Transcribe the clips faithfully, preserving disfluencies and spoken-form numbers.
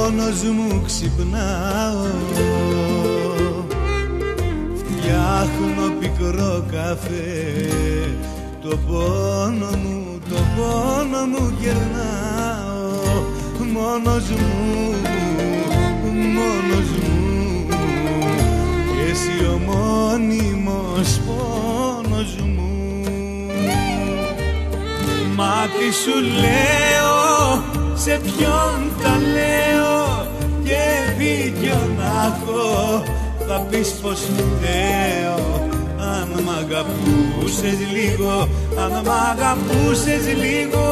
μόνος μου ξυπνάω, φτιάχνω πικρό καφέ, το πόνο μου, το πόνο μου γερνάω. Μόνος μου, μόνος μου, και εσύ ο μόνιμος πόνος μου. Μα τι σου λέω, σε ποιον τα λέω, και δίκιο να έχω, θα πεις πως φταίω. Αν μ' αγαπούσες λίγο, αν μ' αγαπούσες λίγο,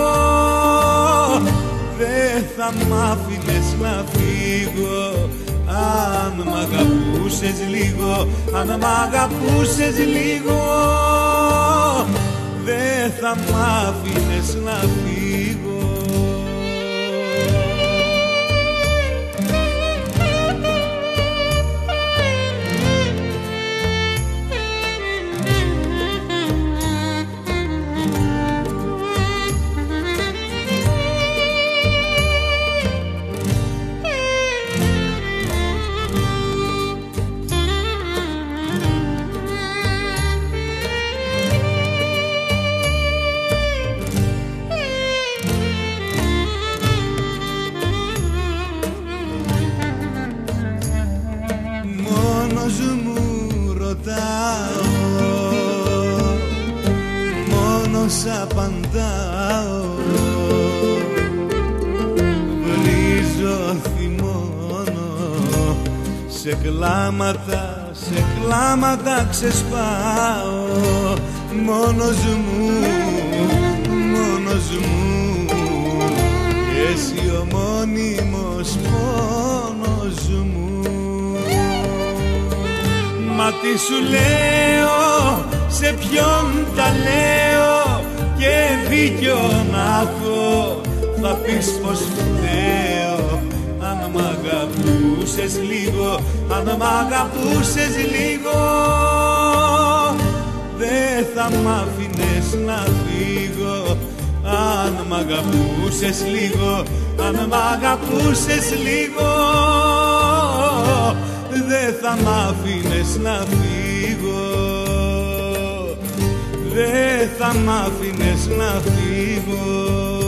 δεν θα μ' άφηνες να φύγω. Αν μ' αγαπούσες λίγο, αν μ' αγαπούσες λίγο, δεν θα μ' άφηνες να φύγω. Μόνος απαντάω, βρίζω, θυμώνω, σε κλάματα, σε κλάματα ξεσπάω. Μόνος μου, μόνος μου, και εσύ ο μόνιμος πόνος μου. Μα τι σου λέω, σε ποιον τα λέω, και δίκιο να έχω, θα πεις πως φταίω. Αν μ' αγαπούσες λίγο, αν μ' αγαπούσες λίγο, δεν θα μ' άφηνες να φύγω. Αν μ' αγαπούσες λίγο, αν μ' αγαπούσες λίγο, δεν θα μ' άφηνες να φύγω. Δεν θα μ' άφηνες να φύγω.